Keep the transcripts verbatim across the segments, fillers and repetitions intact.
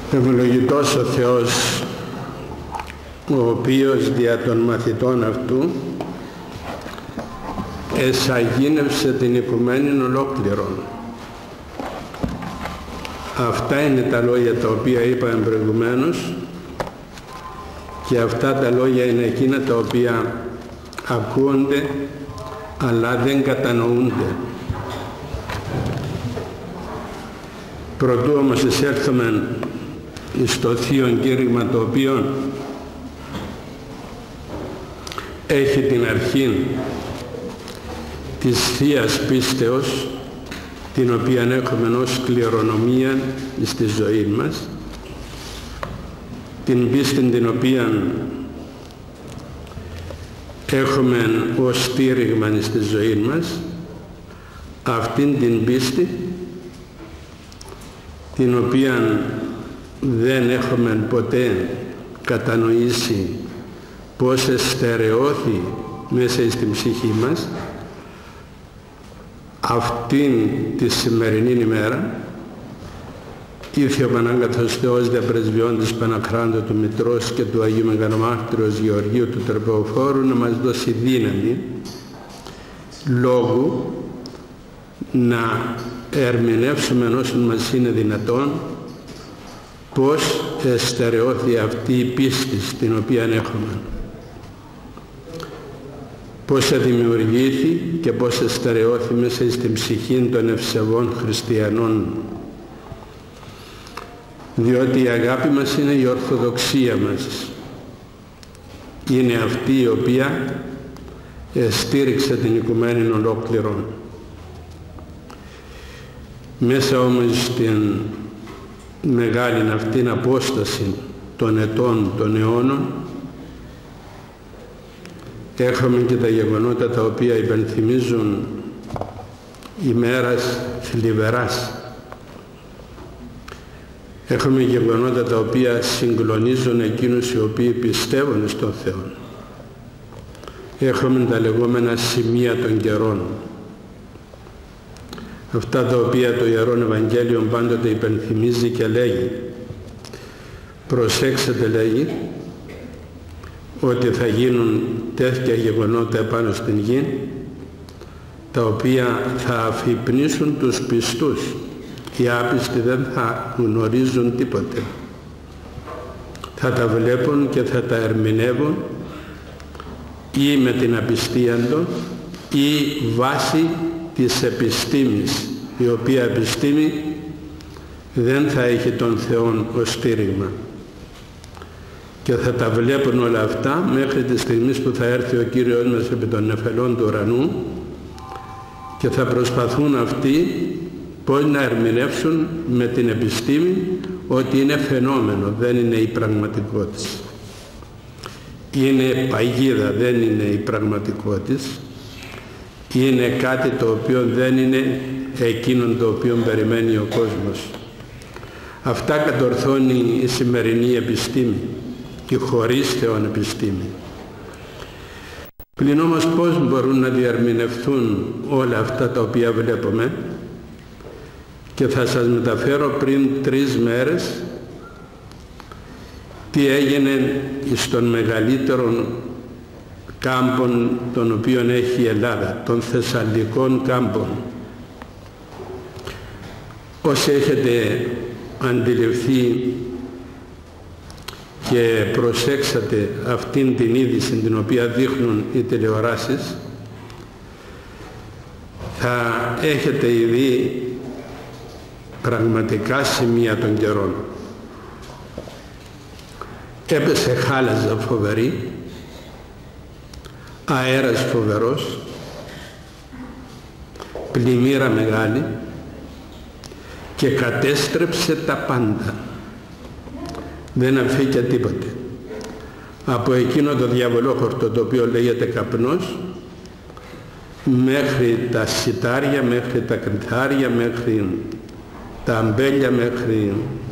Ευλογητός ο Θεός, ο οποίος δια των μαθητών αυτού εσαγίνευσε την οικουμένην ολόκληρον. Αυτά είναι τα λόγια τα οποία είπαμε προηγουμένως και αυτά τα λόγια είναι εκείνα τα οποία ακούονται αλλά δεν κατανοούνται. Προτού όμως εισέλθουμε στο θείο κήρυγμα το οποίο έχει την αρχή της Θείας Πίστεως, την οποία έχουμε ως κληρονομία στη ζωή μας, την πίστη την οποία έχουμε ως στήριγμα στη ζωή μας, αυτήν την πίστη την οποία δεν έχουμε ποτέ κατανοήσει πώς εστερεώθη μέσα στην ψυχή μας, αυτήν τη σημερινή ημέρα ήρθε ο Πανάγαθος Θεός δια πρεσβειών Παναχράντου του Μητρός και του Αγίου Μεγαλομάρτυρος Γεωργίου του Τρεπεοφόρου να μας δώσει δύναμη λόγου να ερμηνεύσουμε όσο μας είναι δυνατόν πώς εστερεώθη αυτή η πίστη στην οποία έχουμε, πώς δημιουργήθη και πώς εστερεώθη μέσα στην ψυχή των ευσεβών χριστιανών, διότι η αγάπη μας είναι η ορθοδοξία μας, είναι αυτή η οποία στήριξε την οικουμένη ολόκληρον. Μέσα όμως στην μεγάλη αυτήν απόσταση των ετών, των αιώνων, έχουμε και τα γεγονότα τα οποία υπενθυμίζουν ημέρας θλιβεράς. Έχουμε γεγονότα τα οποία συγκλονίζουν εκείνους οι οποίοι πιστεύουν στον Θεό. Έχουμε τα λεγόμενα σημεία των καιρών. Αυτά τα οποία το Ιερόν Ευαγγέλιο πάντοτε υπενθυμίζει και λέγει. Προσέξτε, λέγει, ότι θα γίνουν τέτοια γεγονότα επάνω στην γη, τα οποία θα αφυπνίσουν τους πιστούς. Οι άπιστοι δεν θα γνωρίζουν τίποτε. Θα τα βλέπουν και θα τα ερμηνεύουν ή με την απιστία του ή βάση της επιστήμης, η οποία επιστήμη δεν θα έχει τον Θεό ως στήριγμα. Και θα τα βλέπουν όλα αυτά μέχρι τη στιγμή που θα έρθει ο Κύριος μας επί των νεφελών του ουρανού και θα προσπαθούν αυτοί πώς να ερμηνεύσουν με την επιστήμη ότι είναι φαινόμενο, δεν είναι η πραγματικότητα. Είναι παγίδα, δεν είναι η πραγματικότητα. Είναι κάτι το οποίο δεν είναι εκείνον το οποίο περιμένει ο κόσμος. Αυτά κατορθώνει η σημερινή επιστήμη, η χωρίς Θεόν επιστήμη. Πλην όμως πώς μπορούν να διερμηνευθούν όλα αυτά τα οποία βλέπουμε, και θα σας μεταφέρω πριν τρεις μέρες τι έγινε στον μεγαλύτερο κάμπον τον οποίον έχει η Ελλάδα, των Θεσσαλικών κάμπων. Όσοι έχετε αντιληφθεί και προσέξατε αυτήν την είδηση την οποία δείχνουν οι τηλεοράσεις, θα έχετε ήδη πραγματικά σημεία των καιρών. Έπεσε χάλαζα φοβερή, αέρας φοβερός, πλημμύρα μεγάλη και κατέστρεψε τα πάντα. Δεν αφήκε τίποτε. Από εκείνο το διαβολόχορτο το οποίο λέγεται καπνός, μέχρι τα σιτάρια, μέχρι τα κρυθάρια, μέχρι τα αμπέλια, μέχρι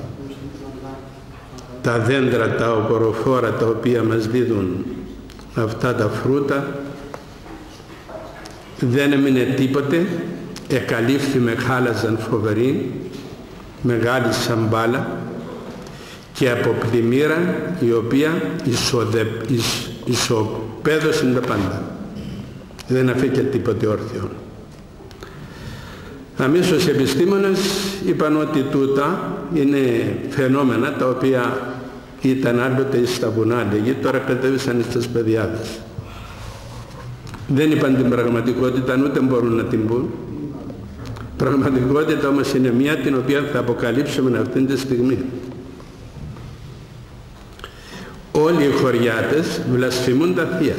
τα δέντρα, τα οποροφόρα τα οποία μας δίδουν αυτά τα φρούτα, δεν έμεινε τίποτε, εκαλύφθη με χάλαζαν φοβερή, μεγάλη σαμπάλα και από πλημμύρα η οποία ισοδε, ισ, ισοπαίδωσε τα πάντα. Δεν αφήκε τίποτε όρθιο. Αμέσως οι επιστήμονες είπαν ότι τούτα είναι φαινόμενα τα οποία ήταν άλλοτε στα βουνά, λέγει, τώρα κατέβησαν στις πεδιάδες. Δεν είπαν την πραγματικότητα, ούτε μπορούν να την πούν. Πραγματικότητα όμως είναι μια την οποία θα αποκαλύψουμε αυτήν τη στιγμή. Όλοι οι χωριάτες βλασφημούν τα θεία.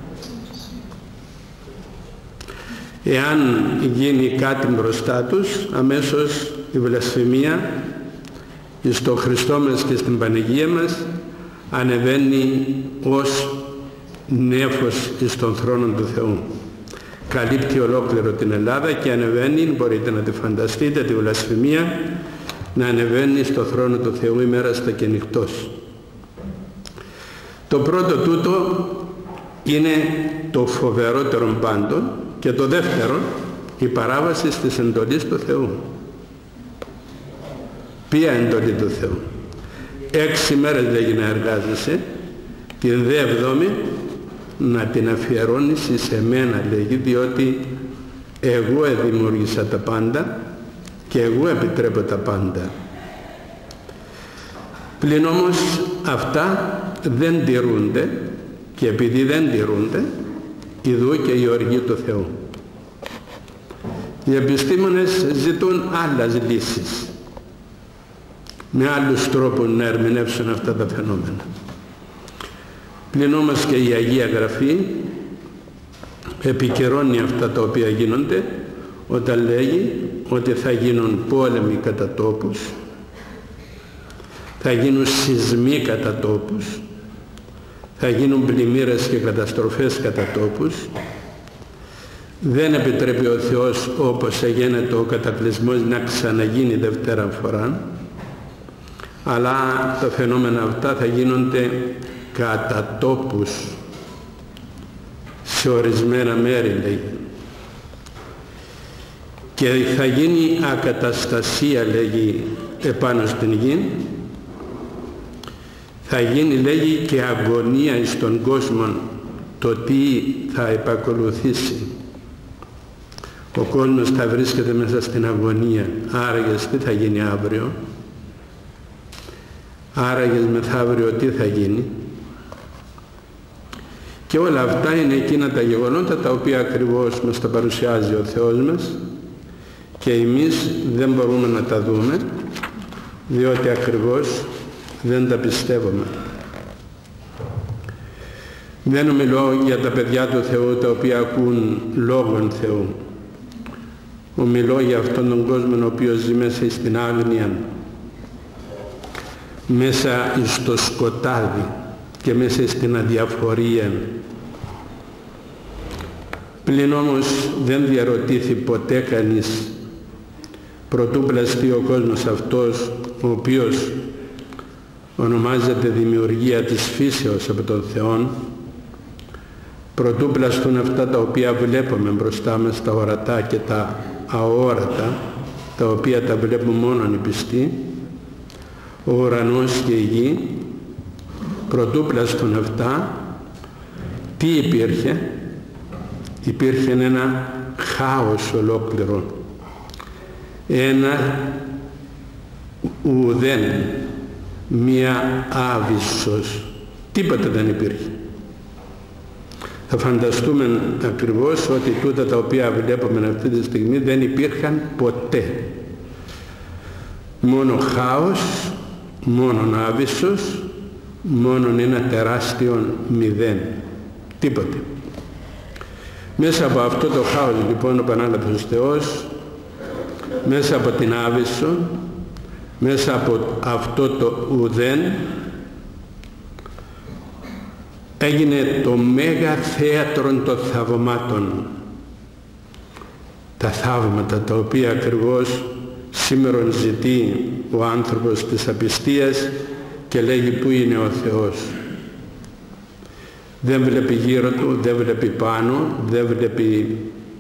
Εάν γίνει κάτι μπροστά τους, αμέσως η βλασφημία στο Χριστό μας και στην Παναγία μας ανεβαίνει ως νέφος στον θρόνο του Θεού. Καλύπτει ολόκληρο την Ελλάδα και ανεβαίνει, μπορείτε να τη φανταστείτε, τη βλασφημία να ανεβαίνει στο θρόνο του Θεού ημέραστα και νυχτός. Το πρώτο τούτο είναι το φοβερότερο πάντων και το δεύτερο η παράβαση της εντολής του Θεού. Ποια εντολή του Θεού? Έξι μέρες λέγει να εργάζεσαι, την δε εβδόμη να την αφιερώνεις σε μένα, λέγει, διότι εγώ δημιούργησα τα πάντα και εγώ επιτρέπω τα πάντα. Πλην όμως αυτά δεν τηρούνται και επειδή δεν τηρούνται, ιδού και η οργή του Θεού. Οι επιστήμονες ζητούν άλλες λύσεις, με άλλους τρόπους να ερμηνεύσουν αυτά τα φαινόμενα. Πλην όμως και η Αγία Γραφή επικαιρώνει αυτά τα οποία γίνονται όταν λέγει ότι θα γίνουν πόλεμοι κατά τόπους, θα γίνουν σεισμοί κατά τόπους, θα γίνουν πλημμύρες και καταστροφές κατά τόπους. Δεν επιτρέπει ο Θεός όπως έγινε ο κατακλυσμός να ξαναγίνει δευτέρα φορά, αλλά τα φαινόμενα αυτά θα γίνονται κατά τόπους σε ορισμένα μέρη, λέει, και θα γίνει ακαταστασία, λέγει, επάνω στην γη. Θα γίνει, λέγει, και αγωνία στον κόσμο, το τι θα επακολουθήσει. Ο κόσμος θα βρίσκεται μέσα στην αγωνία. Άραγες τι θα γίνει αύριο? Άραγες μεθαύριο τι θα γίνει? Και όλα αυτά είναι εκείνα τα γεγονότα τα οποία ακριβώς μας τα παρουσιάζει ο Θεός μας και εμείς δεν μπορούμε να τα δούμε, διότι ακριβώς δεν τα πιστεύουμε. Δεν μιλώ για τα παιδιά του Θεού τα οποία ακούν λόγων Θεού. Ομιλώ για αυτόν τον κόσμο ο οποίος ζει μέσα στην άγνοια, μέσα στο σκοτάδι και μέσα στην αδιαφορία. Πλην όμως δεν διαρωτήθη ποτέ κανείς προτού πλαστεί ο κόσμος αυτός, ο οποίος ονομάζεται δημιουργία της φύσεως από τον Θεό, προτού πλαστούν αυτά τα οποία βλέπουμε μπροστά μας, τα ορατά και τα αόρατα, τα οποία τα βλέπουν μόνον οι πιστοί, ο ουρανός και η γη, προτού πλαστούν αυτά, τι υπήρχε? Υπήρχε ένα χάος ολόκληρο, ένα ουδέν, μία άβυσσος, τίποτα δεν υπήρχε. Θα φανταστούμε ακριβώς ότι τούτα τα οποία βλέπουμε αυτή τη στιγμή δεν υπήρχαν ποτέ. Μόνο χάος, μόνον άβυσσος, μόνον ένα τεράστιο μηδέν, τίποτε. Μέσα από αυτό το χάος λοιπόν ο Πανάγαθος Θεός, μέσα από την άβυσσο, μέσα από αυτό το ουδέν, έγινε το μέγα θέατρο των θαυμάτων. Τα θαύματα τα οποία ακριβώς σήμερα ζητεί ο άνθρωπος της απιστίας και λέγει πού είναι ο Θεός. Δεν βλέπει γύρω του, δεν βλέπει πάνω, δεν βλέπει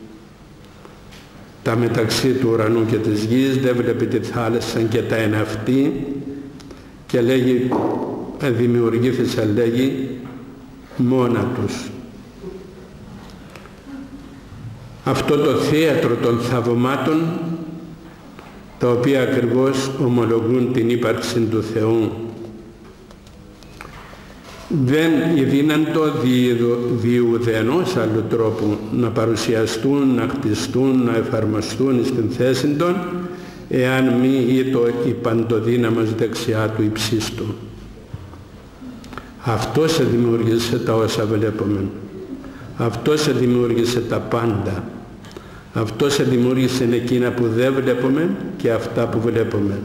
τα μεταξύ του ουρανού και της γης, δεν βλέπει τη θάλασσα και τα εναυτή και λέγει, δημιουργήθησαν, λέγει, μόνα τους. Αυτό το θέατρο των θαυμάτων, τα οποία ακριβώς ομολογούν την ύπαρξη του Θεού, δεν ειδύναντο διουδενός άλλου τρόπου να παρουσιαστούν, να χτιστούν, να εφαρμοστούν στην θέση των, εάν μη ήτο η παντοδύναμος δεξιά του υψίστου. Αυτός δημιούργησε τα όσα βλέπουμε. Αυτός δημιούργησε τα πάντα. Αυτός δημιούργησε εκείνα που δεν βλέπουμε και αυτά που βλέπουμε.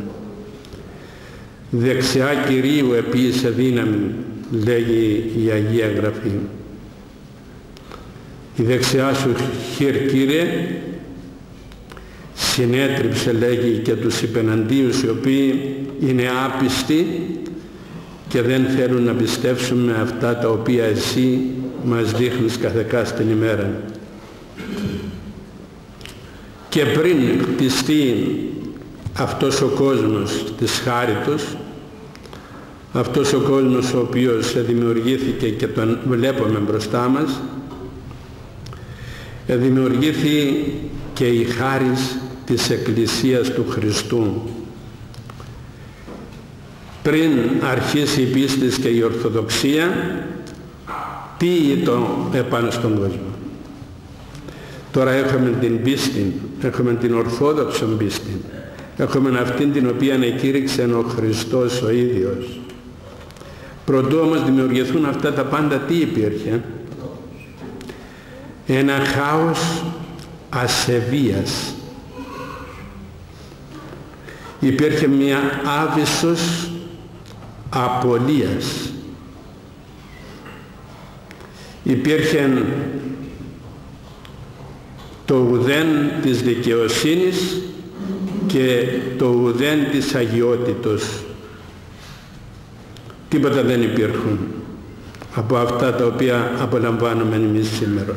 Δεξιά Κυρίου επίησε δύναμη, λέγει η Αγία Γραφή. Η δεξιά σου χειρ, Κύριε, συνέτριψε, λέγει, και τους υπεναντίους οι οποίοι είναι άπιστοι και δεν θέλουν να πιστέψουν με αυτά τα οποία εσύ μας δείχνεις καθεκά στην ημέρα. Και πριν χτιστεί αυτός ο κόσμος της χάριτος, αυτός ο κόσμος ο οποίος δημιουργήθηκε και τον βλέπουμε μπροστά μας, δημιουργήθη και η χάρις της Εκκλησίας του Χριστού. Πριν αρχίσει η πίστης και η Ορθοδοξία, τι ήταν επάνω στον κόσμο? Τώρα έχουμε την πίστη, έχουμε την Ορθόδοξο πίστη, έχουμε αυτήν την οποία εκήρυξε ο Χριστός ο ίδιος. Προτού όμως δημιουργηθούν αυτά τα πάντα, τι υπήρχε? Ένα χάος ασεβίας. Υπήρχε μια άβυσσος απολίας. Υπήρχε το ουδέν της δικαιοσύνης και το ουδέν της αγιότητος. Τίποτα δεν υπήρχουν από αυτά τα οποία απολαμβάνουμε εμείς σήμερα.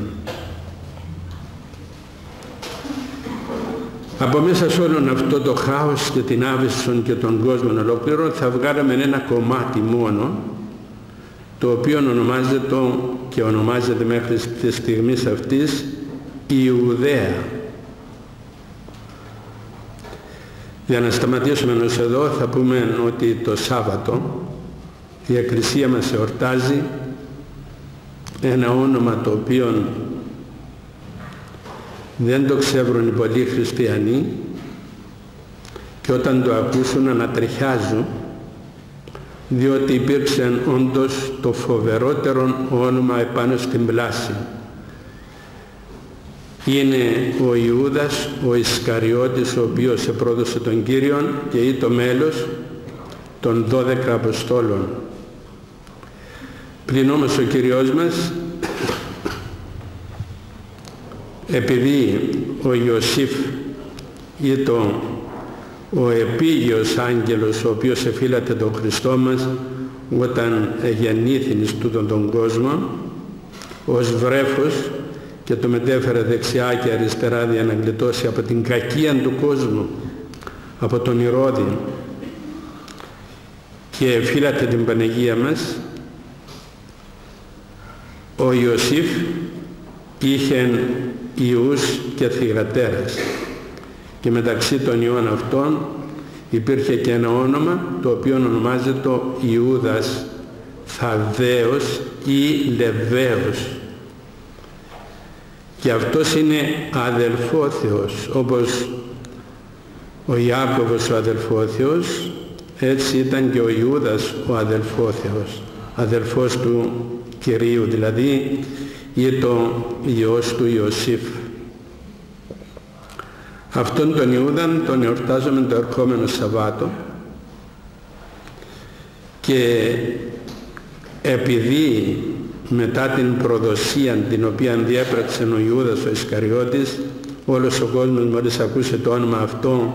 Από μέσα σε όλον αυτό το χάος και την άβυσσον και τον κόσμο ολόκληρο θα βγάλαμε ένα κομμάτι μόνο, το οποίο ονομάζεται και ονομάζεται μέχρι τη στιγμή αυτής Ιουδαία. Για να σταματήσουμε ως εδώ θα πούμε ότι το Σάββατο η Εκκλησία μας εορτάζει ένα όνομα το οποίο δεν το ξέρουν οι πολλοί χριστιανοί και όταν το ακούσουν ανατριχιάζουν, διότι υπήρξε όντως το φοβερότερο όνομα επάνω στην πλάση. Είναι ο Ιούδας, ο Ισκαριώτης, ο οποίος επρόδωσε τον Κύριον και ή το μέλος των δώδεκα Αποστόλων. Πλην όμως ο Κύριος μας, επειδή ο Ιωσήφ ήταν ο επίγειος άγγελος ο οποίος εφύλατε τον Χριστό μας όταν γεννήθην εις τούτον τον κόσμο ως βρέφος και το μετέφερε δεξιά και αριστερά για να γλιτώσει από την κακία του κόσμου, από τον Ηρώδη, και εφύλατε την Παναγία μας, ο Ιωσήφ είχε ιούς και θυγατέρες και μεταξύ των ιών αυτών υπήρχε και ένα όνομα το οποίο ονομάζεται Ιούδας Θαδδαίος ή Λεβαίος, και αυτός είναι αδελφόθεος, όπως ο Ιάκωβος ο αδελφόθεος, έτσι ήταν και ο Ιούδας ο αδελφόθεος, αδελφός του Κυρίου, δηλαδή ή το Υιός του Ιωσήφ. Αυτόν τον Ιούδαν τον εορτάζουμε το ερχόμενο Σαββάτο, και επειδή μετά την προδοσία την οποία διέπραξε ο Ιούδας ο Ισκαριώτης, όλος ο κόσμος μόλις ακούσε το όνομα αυτό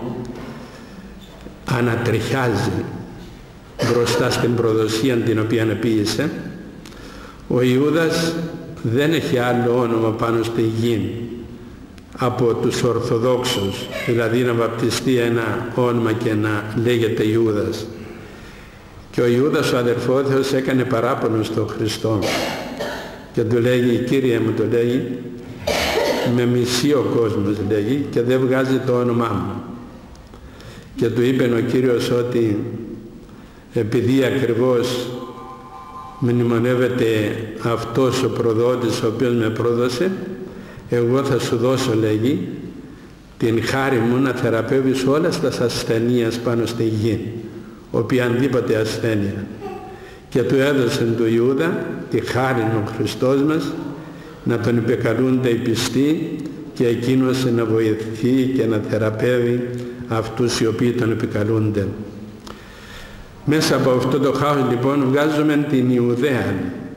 ανατριχιάζει μπροστά στην προδοσία την οποία επίησε, ο Ιούδας δεν έχει άλλο όνομα πάνω στη γη από τους Ορθοδόξους, δηλαδή να βαπτιστεί ένα όνομα και να λέγεται Ιούδας. Και ο Ιούδας ο αδερφόθεος έκανε παράπονο στον Χριστό και του λέγει, Κύριε μου, το λέγει, με μισεί ο κόσμος, λέγει, και δεν βγάζει το όνομά μου. Και του είπε ο Κύριος ότι επειδή ακριβώς μνημονεύεται αυτός ο προδότης ο οποίος με πρόδωσε, εγώ θα σου δώσω, λέγει, την χάρη μου να θεραπεύεις όλα τα ασθενείας πάνω στη γη, οποιαδήποτε ασθένεια. Και του έδωσε του Ιούδα τη χάρη ο Χριστός μας να τον επικαλούνται οι πιστοί και εκείνος να βοηθεί και να θεραπεύει αυτούς οι οποίοι τον επικαλούνται. Μέσα από αυτό το χάος λοιπόν βγάζουμε την Ιουδαία.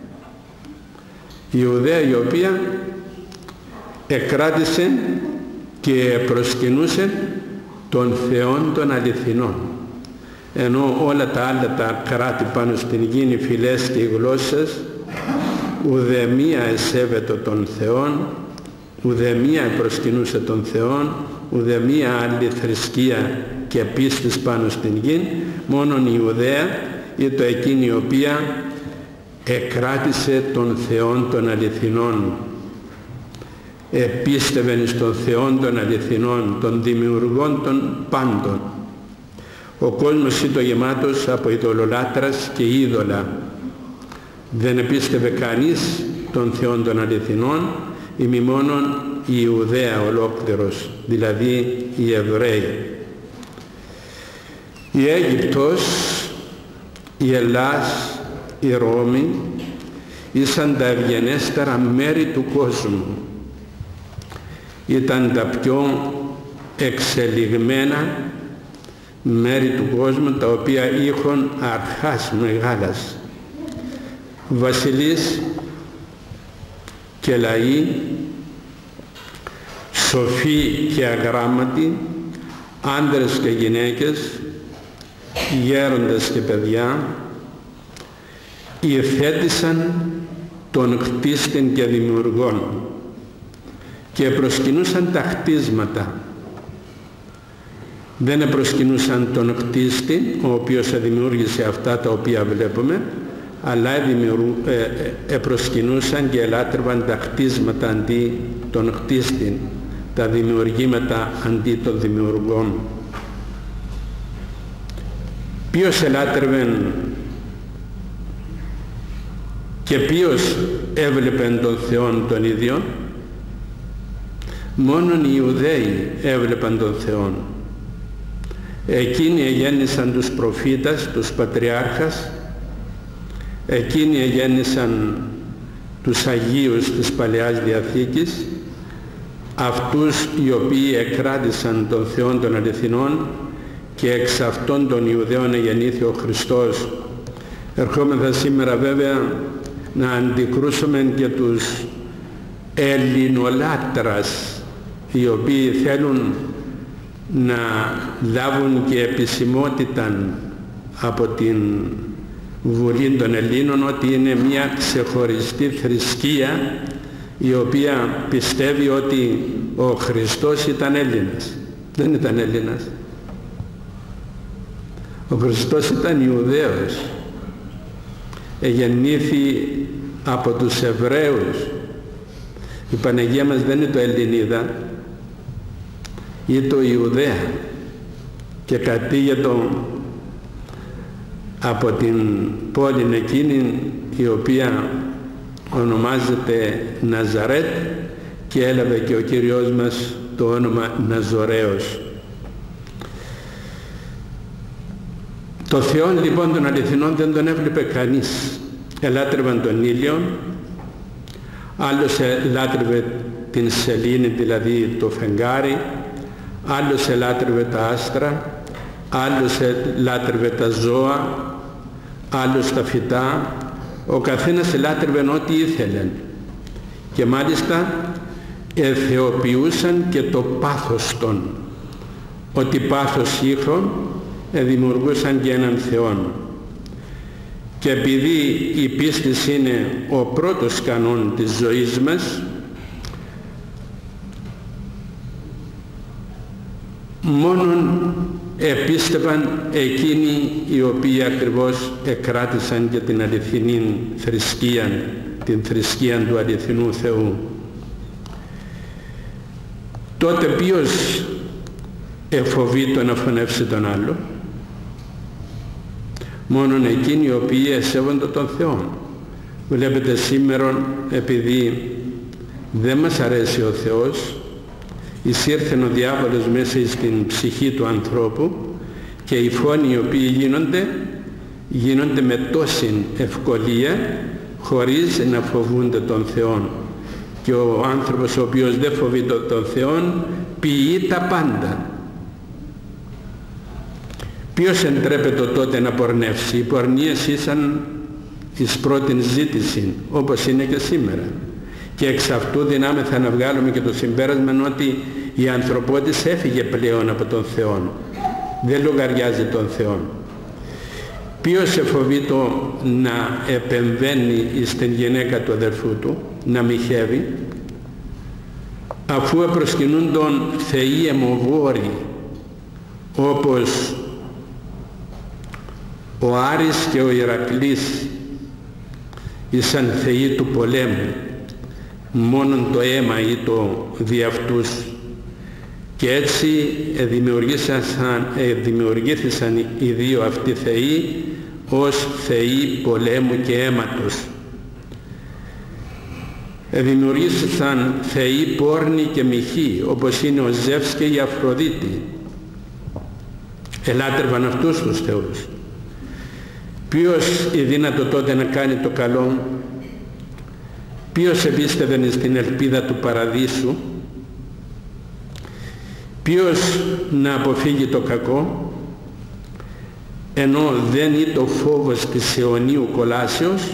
Η Ιουδαία η οποία εκράτησε και προσκυνούσε τον Θεόν των αληθινών. Ενώ όλα τα άλλα τα κράτη πάνω στην γη, οι φυλές και οι γλώσσες, ουδεμία εσέβεται τον Θεόν, ουδεμία προσκυνούσε τον Θεόν, ουδεμία άλλη θρησκεία και πίστης πάνω στην γη, μόνον η Ιουδαία ήταν εκείνη η οποία εκράτησε τον Θεόν των αληθινών. Επίστευεν στον Θεόν των αληθινών, των δημιουργών των πάντων. Ο κόσμος ήταν γεμάτος από ειδωλολάτρας και είδωλα. Δεν επίστευε κανείς τον Θεόν των αληθινών, ημί μόνον η Ιουδαία ολόκληρος, δηλαδή οι Εβραίοι. Η Αίγυπτος, η Ελλάς, η Ρώμη ήσαν τα ευγενέστερα μέρη του κόσμου. Ήταν τα πιο εξελιγμένα μέρη του κόσμου, τα οποία είχαν αρχάς μεγάλας, βασιλείς και λαοί, σοφοί και αγράμματοι, άντρες και γυναίκες, γέροντες και παιδιά, υιοθέτησαν τον κτίστην και δημιουργών και προσκυνούσαν τα κτίσματα. Δεν προσκυνούσαν τον κτίστη, ο οποίος δημιούργησε αυτά τα οποία βλέπουμε, αλλά ε, ε, προσκυνούσαν και ελάτρευαν τα κτίσματα αντί των κτίστην, τα δημιουργήματα αντί των δημιουργών. Ποιος ελάτρευε και ποιος έβλεπε τον Θεόν τον ίδιο? Μόνον οι Ιουδαίοι έβλεπαν τον Θεόν. Εκείνοι εγέννησαν τους προφήτας, τους πατριάρχας, εκείνοι εγέννησαν τους Αγίους της Παλαιάς Διαθήκης, αυτούς οι οποίοι εκράτησαν τον Θεόν των αληθινών, και εξ αυτών των Ιουδαίων εγεννήθη ο Χριστός. Ερχόμεθα σήμερα βέβαια να αντικρούσουμε και τους ελληνολάτρας, οι οποίοι θέλουν να λάβουν και επισημότητα από την Βουλή των Ελλήνων ότι είναι μια ξεχωριστή θρησκεία η οποία πιστεύει ότι ο Χριστός ήταν Έλληνας. Δεν ήταν Έλληνας. Ο Χριστός ήταν Ιουδαίος. Εγεννήθη από τους Εβραίους. Η Παναγία μας δεν είναι το Ελληνίδα, ή το Ιουδαία, και κατήγετο από την πόλη εκείνη η οποία ονομάζεται Ναζαρέτ, και έλαβε και ο Κύριος μας το όνομα Ναζωραίος. Το Θεό λοιπόν των αληθινών δεν τον έβλεπε κανείς. Ελάτρευαν τον ήλιο, άλλος ελάτρευε την σελήνη, δηλαδή το φεγγάρι, άλλος ελάτρευε τα άστρα, άλλος ελάτρευε τα ζώα, άλλος τα φυτά. Ο καθένας ελάτρευε ό,τι ήθελε, και μάλιστα εθεοποιούσαν και το πάθος των. Ότι πάθος είχαν, δημιουργούσαν και έναν Θεόν. Και επειδή η πίστη είναι ο πρώτος κανόν της ζωής μας, μόνον επίστευαν εκείνοι οι οποίοι ακριβώς εκράτησαν και την αληθινή θρησκεία, την θρησκεία του αληθινού Θεού. Τότε ποιος εφοβεί να φωνεύσει τον άλλο? Μόνον εκείνοι οι οποίοι εσέβονται τον Θεό. Βλέπετε σήμερα, επειδή δεν μας αρέσει ο Θεός, εισήρθε ο διάβολος μέσα στην ψυχή του ανθρώπου και οι φόνοι οι οποίοι γίνονται γίνονται με τόση ευκολία χωρίς να φοβούνται τον Θεό. Και ο άνθρωπος ο οποίος δεν φοβείται τον Θεό ποιεί τα πάντα. Ποιος εντρέπεται τότε να πορνεύσει? Οι πορνείες ήσαν εις πρώτην ζήτηση, όπως είναι και σήμερα. Και εξ αυτού δυνάμεθα να βγάλουμε και το συμπέρασμα ότι η ανθρωπότης έφυγε πλέον από τον Θεό. Δεν λογαριάζει τον Θεό. Ποιος εφοβείται να επεμβαίνει στην γυναίκα του αδερφού του, να μοιχεύει, αφού προσκυνούν τον θεοί αιμοβόροι, όπως ο Άρης και ο Ηρακλής ήσαν θεοί του πολέμου, μόνον το αίμα ή το δι' αυτούς, και έτσι δημιουργήθησαν, δημιουργήθησαν οι δύο αυτοί θεοί ως θεοί πολέμου και αίματος. Δημιουργήθησαν θεοί πόρνοι και μοιχοί, όπως είναι ο Ζεύς και η Αφροδίτη. Ελάτρευαν αυτούς τους θεούς. Ποιος είναι δύνατο τότε να κάνει το καλό? Ποιος επίστευε στην ελπίδα του παραδείσου? Ποιος να αποφύγει το κακό? Ενώ δεν είναι το φόβος της αιωνίου κολάσεως,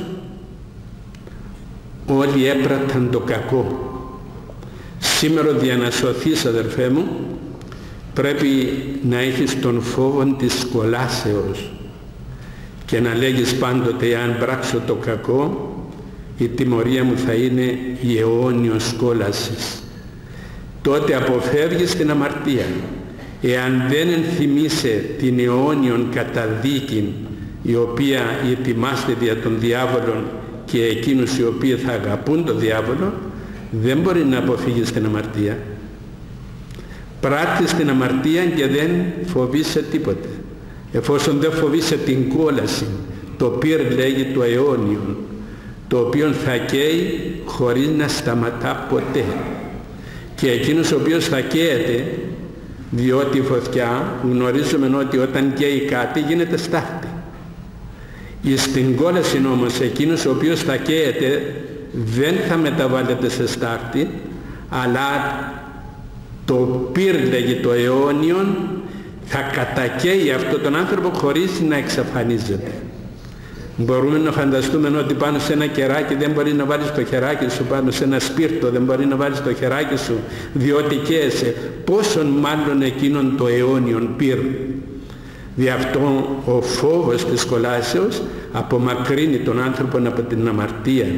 όλοι έπραταν το κακό. Σήμερα για να σωθείς, αδερφέ μου, πρέπει να έχεις τον φόβο της κολάσεως και να λέγεις πάντοτε, αν πράξω το κακό, η τιμωρία μου θα είναι η αιώνιος κόλασης. Τότε αποφεύγεις την αμαρτία. Εάν δεν ενθυμίσαι την αιώνιον καταδίκη, η οποία ετοιμάστε δια των διάβολων και εκείνους οι οποίοι θα αγαπούν τον διάβολο, δεν μπορεί να αποφύγεις την αμαρτία. Πράττεις την αμαρτία και δεν φοβείσαι τίποτε. Εφόσον δεν φοβείσαι την κόλαση, το πυρ λέγει το αιώνιον, το οποίο θα καίει χωρίς να σταματά ποτέ. Και εκείνος ο οποίος θα καίεται, διότι η φωτιά γνωρίζουμε ότι όταν καίει κάτι γίνεται στάχτη. Στην κόλαση όμως εκείνος ο οποίος θα καίεται δεν θα μεταβάλλεται σε στάχτη, αλλά το πυρ λέγει το αιώνιον, θα κατακαίει αυτόν τον άνθρωπο χωρίς να εξαφανίζεται. Μπορούμε να φανταστούμε ότι πάνω σε ένα κεράκι δεν μπορεί να βάλεις το χεράκι σου, πάνω σε ένα σπίρτο δεν μπορεί να βάλεις το χεράκι σου, διότι καίεσαι. Πόσον μάλλον εκείνον το αιώνιον πυρ. Δι' αυτό ο φόβος της κολάσεως απομακρύνει τον άνθρωπο από την αμαρτία.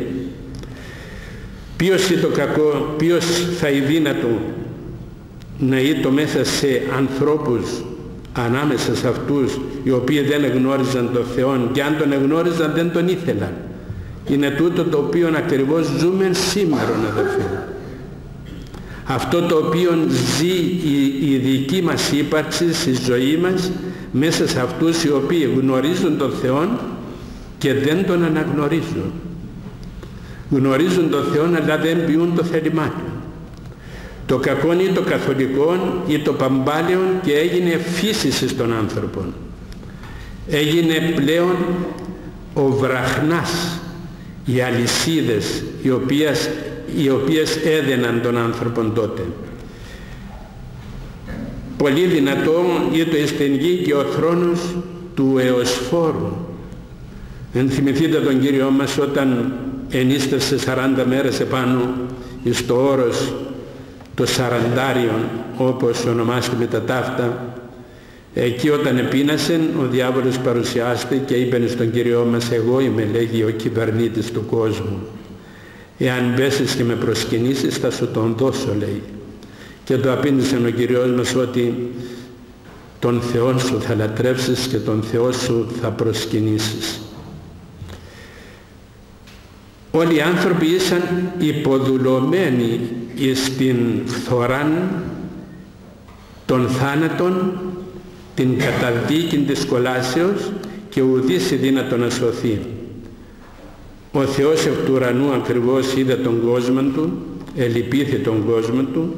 Ποιος είναι το κακό, ποιος θα είναι δύνατο να είναι μέσα σε ανθρώπους, ανάμεσα σε αυτούς οι οποίοι δεν εγνώριζαν τον Θεό, και αν τον εγνώριζαν δεν τον ήθελαν. Είναι τούτο το οποίο ακριβώς ζούμε σήμερα, αδελφοί. Αυτό το οποίο ζει η, η δική μας ύπαρξη στη ζωή μας, μέσα σε αυτούς οι οποίοι γνωρίζουν τον Θεό και δεν τον αναγνωρίζουν. Γνωρίζουν τον Θεό αλλά δεν ποιούν το θέλημά του. Το κακό ή το καθολικό ή το παμπάλαιο και έγινε φύση στον άνθρωπο. Έγινε πλέον ο βραχνάς, οι αλυσίδες οι οποίες, οι οποίες έδαιναν τον άνθρωπον τότε. Πολύ δυνατό ήταν στην γη και ο θρόνος του Εωσφόρου. Ενθυμηθείτε τον Κύριό μας όταν ενίστευσε σαράντα μέρες επάνω στο όρος το Σαραντάριον, όπως ονομάστηκε τα ταύτα. Εκεί όταν επίνασε, ο διάβολος παρουσιάστηκε και είπε στον Κύριό μας, εγώ είμαι, λέγει, ο κυβερνήτης του κόσμου. Εάν μπέσεις και με προσκυνήσεις θα σου τον δώσω, λέει. Και το απήντησε ο Κυριός μας ότι τον Θεό σου θα λατρεύσεις και τον Θεό σου θα προσκυνήσεις. Όλοι οι άνθρωποι ήσαν υποδουλωμένοι εις την φθοράν των θάνατων, την καταδίκην της κολάσεως και ουδής δύνατο να σωθεί. Ο Θεός εκ του ουρανού ακριβώς είδε τον κόσμο του, ελυπήθη τον κόσμο του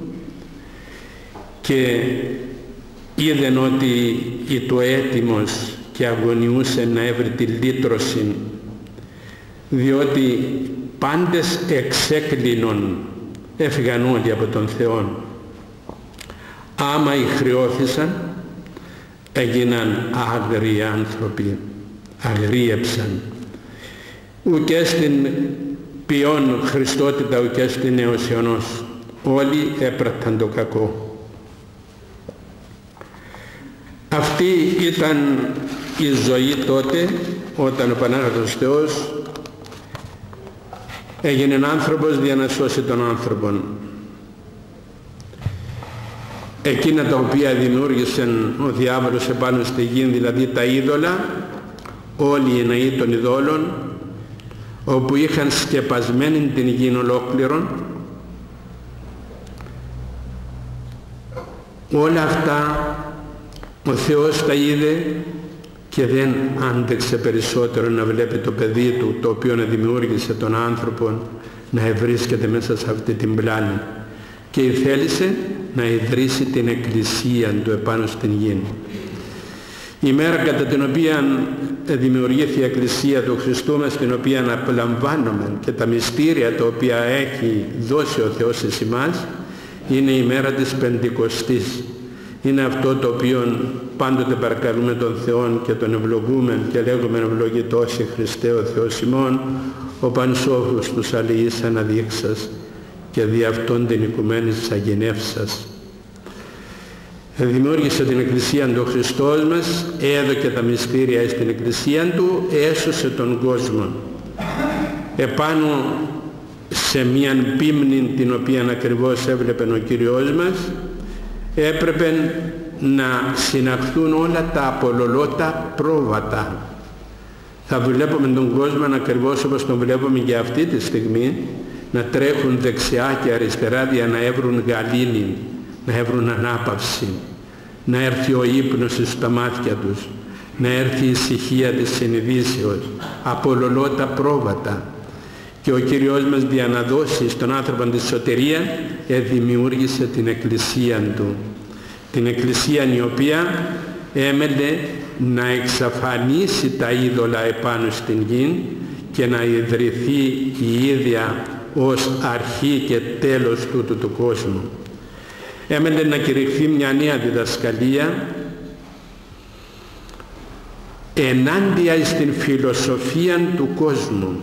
και είδεν ότι ήτο έτοιμος και αγωνιούσε να έβρει τη λύτρωση, διότι πάντες εξέκλεινον, έφυγαν όλοι από τον Θεό. Άμα ηχρεώθησαν, έγιναν άγριοι άνθρωποι, αγρίεψαν. Ουκέ στην ποιόν Χριστότητα, ουκέ στην αιωσιονός. Όλοι έπραξαν το κακό. Αυτή ήταν η ζωή τότε, όταν ο Πανάγαθος Θεός έγινε άνθρωπος για να σώσει τον άνθρωπον. Εκείνα τα οποία δημιούργησε ο διάβολος επάνω στη γη, δηλαδή τα είδωλα, όλοι οι ναοί των ειδόλων, όπου είχαν σκεπασμένη την γη ολόκληρον, όλα αυτά ο Θεός τα είδε και δεν άντεξε περισσότερο να βλέπει το παιδί του, το οποίο να δημιούργησε τον άνθρωπο, να ευρίσκεται μέσα σε αυτή την πλάνη, και θέλησε να ιδρύσει την εκκλησία του επάνω στην γη. Η μέρα κατά την οποία δημιουργήθηκε η εκκλησία του Χριστού μας, την οποία απολαμβάνουμε, και τα μυστήρια τα οποία έχει δώσει ο Θεός εις εμάς, είναι η μέρα της Πεντηκοστής. Είναι αυτό το οποίο πάντοτε παρακαλούμε τον Θεό και τον ευλογούμε και λέγουμε ευλογητός η Χριστέ ο Θεός ημών, ο πανσόφους τους αλληλείς αναδείξας και δι' αυτόν την οικουμένη της αγενεύσας. Δημιούργησε την Εκκλησία του Χριστός μας, έδωκε τα μυστήρια στην Εκκλησία του, έσωσε τον κόσμο. Επάνω σε μίαν πίμνη την οποία ακριβώς έβλεπε ο Κύριος μας, έπρεπε να συναχθούν όλα τα απολολότα πρόβατα. Θα βλέπουμε τον κόσμο ακριβώς όπως τον βλέπουμε για αυτή τη στιγμή, να τρέχουν δεξιά και αριστερά για να έβρουν γαλήνη, να έβρουν ανάπαυση, να έρθει ο ύπνος στα μάτια τους, να έρθει η ησυχία της συνειδήσεως, απολολότα πρόβατα. Και ο Κύριος μας, για να δώσει στον άνθρωπο τη σωτηρία, δημιούργησε την Εκκλησία του. Την Εκκλησία η οποία έμελε να εξαφανίσει τα είδωλα επάνω στην γη και να ιδρυθεί η ίδια ως αρχή και τέλος τούτου του κόσμου. Έμελε να κηρυχθεί μια νέα διδασκαλία ενάντια στην φιλοσοφία του κόσμου,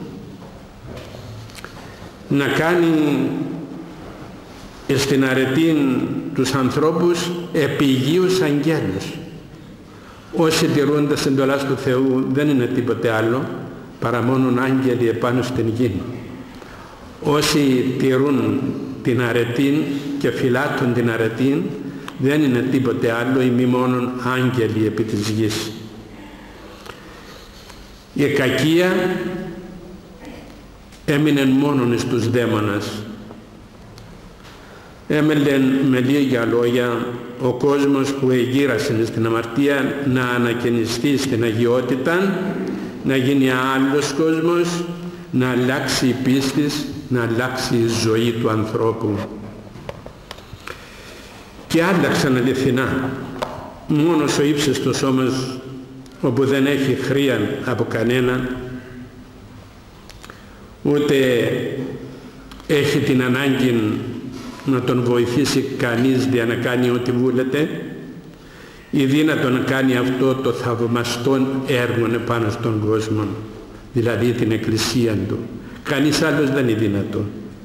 να κάνει στην αρετή τους ανθρώπους επιγείους αγγέλους. Όσοι τηρούν τις εντολάς του Θεού δεν είναι τίποτε άλλο παρά μόνον άγγελοι επάνω στην γη. Όσοι τηρούν την αρετή και φυλάττουν την αρετή δεν είναι τίποτε άλλο ή μη μόνον άγγελοι επί της γης. Η κακία έμεινε μόνον στους δαίμονας. Έμελε με λίγα λόγια ο κόσμος που εγείρασε στην αμαρτία να ανακαινιστεί στην αγιότητα, να γίνει άλλος κόσμος, να αλλάξει η πίστη, να αλλάξει η ζωή του ανθρώπου. Και άλλαξαν αληθινά. Μόνος ο ύψιστος όμως, όπου δεν έχει χρία από κανένα, ούτε έχει την ανάγκη να τον βοηθήσει κανείς για να κάνει ό,τι βούλεται, ή δύνατο να κάνει αυτό το θαυμαστό έργο επάνω στον κόσμο, δηλαδή την Εκκλησία του. Κανείς άλλος δεν είναι δυνατό.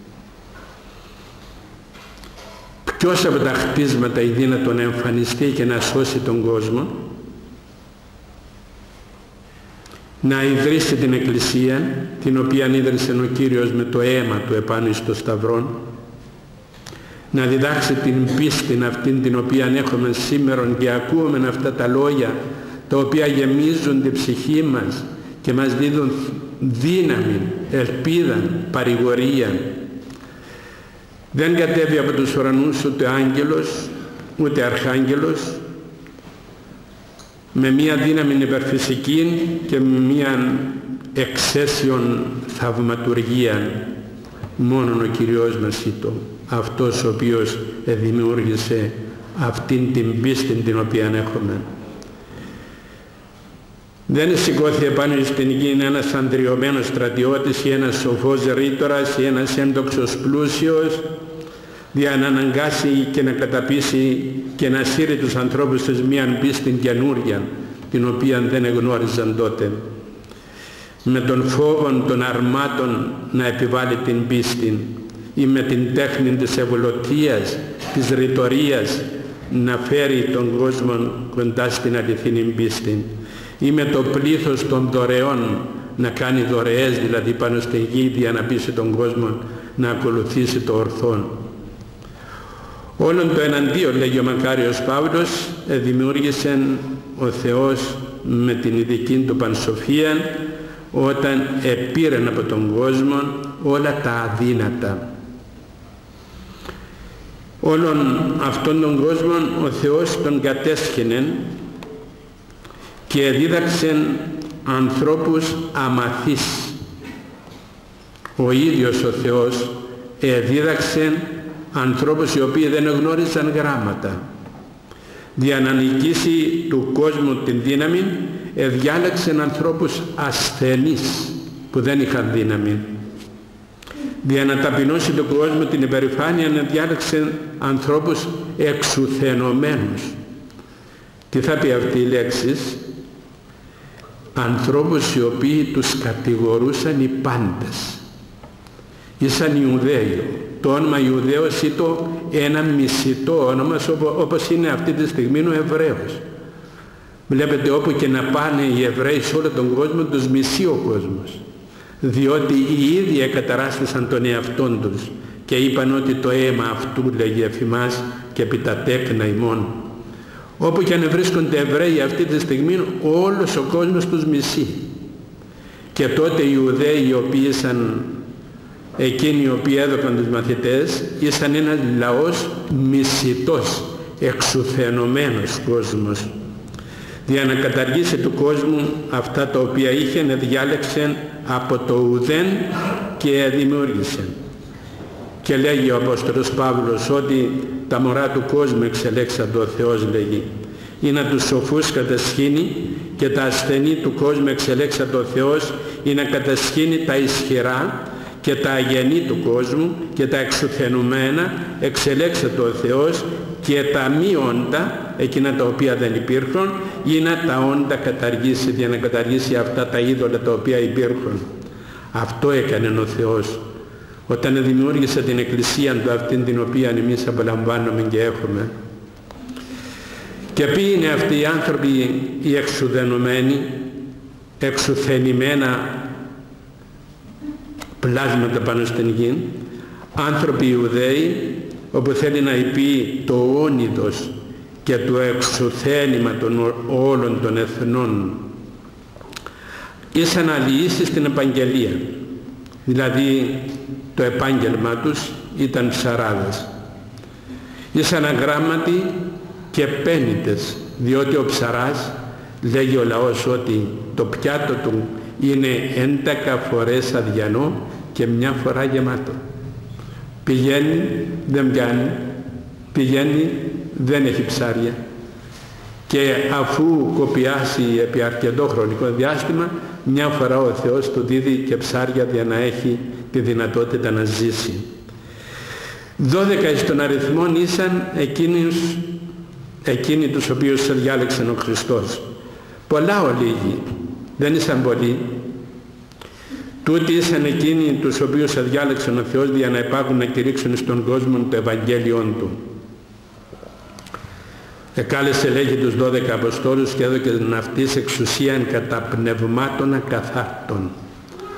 Ποιος από τα χτίσματα είναι δύνατο να εμφανιστεί και να σώσει τον κόσμο? Να ιδρύσει την Εκκλησία, την οποία ίδρυσε ο Κύριος με το αίμα του επάνω στο σταυρό, να διδάξει την πίστη αυτήν την οποία έχουμε σήμερα και ακούμε αυτά τα λόγια τα οποία γεμίζουν την ψυχή μας και μας δίνουν δύναμη, ελπίδα, παρηγορία. Δεν κατέβει από τους ουρανούς ούτε άγγελος ούτε αρχάγγελος με μία δύναμη υπερφυσική και με μία εξαίσιον θαυματουργία. Μόνον ο Κυριός μας ήτο, αυτός ο οποίος δημιούργησε αυτήν την πίστη την οποία έχουμε. Δεν σηκώθηκε πάνω στην γη ένας ανδριωμένος στρατιώτης ή ένας σοφός ρήτορας ή ένας έντοξος πλούσιος για να αναγκάσει και να καταπίσει και να σύρει τους ανθρώπους σε μίαν πίστη καινούρια την οποία δεν εγνώριζαν τότε. Με τον φόβο των αρμάτων να επιβάλλει την πίστη ή με την τέχνη της ευολωτίας, της ρητορίας να φέρει τον κόσμο κοντά στην αληθινή πίστη ή με το πλήθος των δωρεών να κάνει δωρεές δηλαδή πάνω στη γη για να πείσει τον κόσμο να ακολουθήσει το ορθόν. Όλον το εναντίον, λέγει ο μακάριος Παύλος, δημιούργησε ο Θεός με την ειδική του πανσοφία όταν επήρεν από τον κόσμο όλα τα αδύνατα. Όλον αυτόν τον κόσμο ο Θεός τον κατέσχυνε και δίδαξε ανθρώπους αμαθείς. Ο ίδιος ο Θεός δίδαξε ανθρώπους οι οποίοι δεν γνώριζαν γράμματα. Για να νικήσει του κόσμου την δύναμη διάλεξε ανθρώπους ασθενείς που δεν είχαν δύναμη. Για να ταπεινώσει του κόσμου την υπερηφάνεια διάλεξε ανθρώπους εξουθενωμένους. Τι θα πει αυτή η λέξη? Ανθρώπους οι οποίοι τους κατηγορούσαν οι πάντες. Ήσαν Ιουδαίοι. Το όνομα Ιουδαίος ήταν ένα μισητό όνομα όπως είναι αυτή τη στιγμή ο Εβραίος. Βλέπετε όπου και να πάνε οι Εβραίοι σε όλο τον κόσμο τους μισεί ο κόσμος. Διότι οι ίδιοι εκαταράστησαν τον εαυτόν τους και είπαν ότι το αίμα αυτού λέγει εφημάς και επί τα τέκνα ημών. Όπου και αν βρίσκονται Εβραίοι αυτή τη στιγμή όλος ο κόσμος τους μισεί. Και τότε οι Ιουδαίοι οι οποίοι ήσαν εκείνοι οι οποίοι έδωκαν τους μαθητές ήσαν ένας λαός μισητός, εξουθενωμένος κόσμος. Για να καταργήσει του κόσμου αυτά τα οποία είχε διάλεξε από το ουδέν και δημιούργησε. Και λέγει ο Απόστολος Παύλος ότι τα μωρά του κόσμου εξελέξαν το Θεός, λέγει. Ή να τους σοφούς κατασχύνει και τα ασθενή του κόσμου εξελέξαν το Θεός ή να κατασχύνει τα ισχυρά και τα αγενή του κόσμου και τα εξουθενωμένα εξελέξε το Θεός και τα μη όντα, εκείνα τα οποία δεν υπήρχαν, ή να τα όντα καταργήσει για να καταργήσει αυτά τα είδωλα τα οποία υπήρχαν. Αυτό έκανε ο Θεός όταν δημιούργησε την Εκκλησία του, αυτήν την οποία εμείς απολαμβάνουμε και έχουμε. Και ποιοι είναι αυτοί οι άνθρωποι οι εξουδενωμένοι, εξουθενημένα πλάσματα πάνω στην γη? Άνθρωποι Ιουδαίοι, όπου θέλει να πει το όνειδος και το εξουθένημα των όλων των εθνών. Ήσαν αλληλείς στην επαγγελία, δηλαδή το επάγγελμα τους ήταν ψαράδες. Ήσαν αγράμματοι και πένητες, διότι ο ψαράς, λέγει ο λαός, ότι το πιάτο του είναι έντεκα φορές αδιανό και μια φορά γεμάτο. Πηγαίνει, δεν πιάνει, πηγαίνει, δεν έχει ψάρια. Και αφού κοπιάσει επί αρκετό χρονικό διάστημα, μια φορά ο Θεός του δίδει και ψάρια για να έχει τη δυνατότητα να ζήσει. Δώδεκα στον αριθμό ήσαν εκείνους, εκείνοι τους οποίους διάλεξαν ο Χριστός. Πολλά ο λίγοι, δεν ήσαν πολλοί. Τούτοι ήσαν εκείνοι τους οποίους διάλεξαν ο Θεός για να υπάρχουν να κηρύξουν στον κόσμο το Ευαγγέλιον Του. Εκάλεσε, λέγει, τους δώδεκα Αποστόλους και έδωκε αυτής εξουσίαν κατά πνευμάτων ακαθάρτων,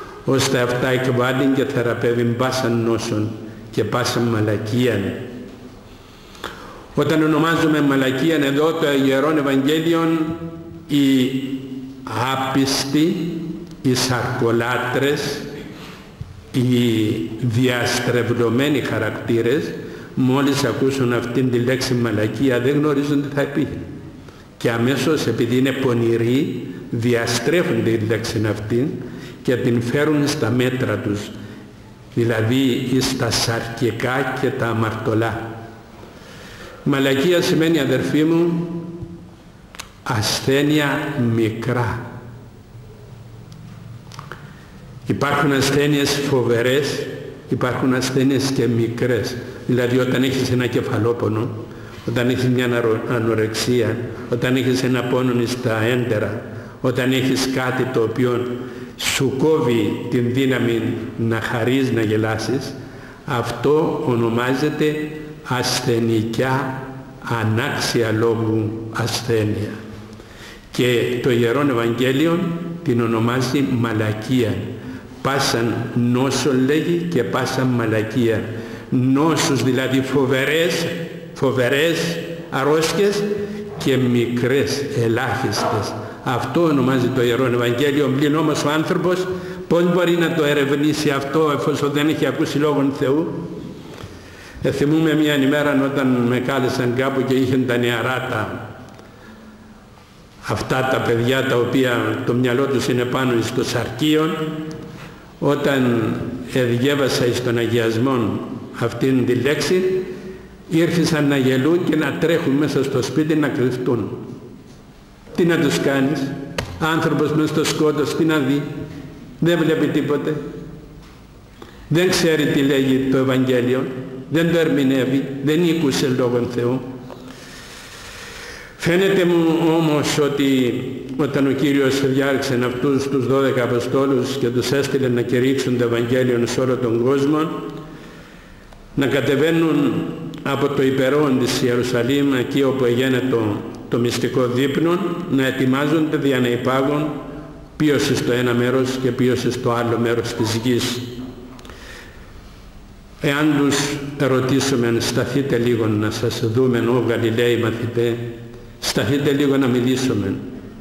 ώστε αυτά εκβάλλουν και θεραπεύουν πάσαν νόσον και πάσαν μαλακίαν. Όταν ονομάζουμε μαλακίαν εδώ το Ιερόν Ευαγγέλιον, οι άπιστοι, οι σαρκολάτρες, οι διαστρεβλωμένοι χαρακτήρες, μόλις ακούσουν αυτήν τη λέξη μαλακία δεν γνωρίζουν τι θα πει. Και αμέσως, επειδή είναι πονηροί, διαστρέφουν τη λέξη αυτή και την φέρουν στα μέτρα τους, δηλαδή στα σαρκικά και τα αμαρτωλά. Μαλακία σημαίνει, αδερφοί μου, ασθένεια μικρά. Υπάρχουν ασθένειες φοβερές, υπάρχουν ασθένειες και μικρές. Δηλαδή όταν έχεις ένα κεφαλόπονο, όταν έχεις μια ανορεξία, όταν έχεις ένα πόνο στα έντερα, όταν έχεις κάτι το οποίο σου κόβει την δύναμη να χαρείς, να γελάσεις, αυτό ονομάζεται ασθενικιά ανάξια λόγου ασθένεια. Και το Ιερόν Ευαγγέλιο την ονομάζει μαλακία. Πάσαν νόσον λέγει και πάσαν μαλακία. Νόσους δηλαδή φοβερές, φοβερές αρρώσκες και μικρές, ελάχιστες. Αυτό ονομάζει το Ιερόν Ευαγγέλιο. Πλην όμως ο άνθρωπος πώς μπορεί να το ερευνήσει αυτό εφόσον δεν έχει ακούσει λόγον Θεού? Ε, θυμούμαι μια ημέρα όταν με κάλεσαν κάπου και είχαν τα νεαράτα, αυτά τα παιδιά τα οποία το μυαλό τους είναι πάνω στο σαρκείο. Όταν διέβασα εις τον αγιασμό αυτήν τη λέξη, ήρθαν να γελούν και να τρέχουν μέσα στο σπίτι να κρυφτούν. Τι να τους κάνεις? Άνθρωπος μες στο σκότος, τι να δει? Δεν βλέπει τίποτε. Δεν ξέρει τι λέγει το Ευαγγέλιο. Δεν το ερμηνεύει. Δεν ήκουσε λόγον Θεού. Φαίνεται μου όμως ότι όταν ο Κύριος διάρξε αυτούς τους δώδεκα Αποστόλους και τους έστειλε να κηρύξουν το Ευαγγέλιο σε όλο τον κόσμο, να κατεβαίνουν από το υπερόν της Ιερουσαλήμ, εκεί όπου έγινε το, το μυστικό δείπνο, να ετοιμάζονται για να υπάγουν ποιος στο ένα μέρος και ποιος στο άλλο μέρος της γης. Εάν τους ρωτήσουμε, σταθείτε λίγο να σας δούμε, ο Γαλιλαίοι μαθητέ, σταθείτε λίγο να μιλήσουμε.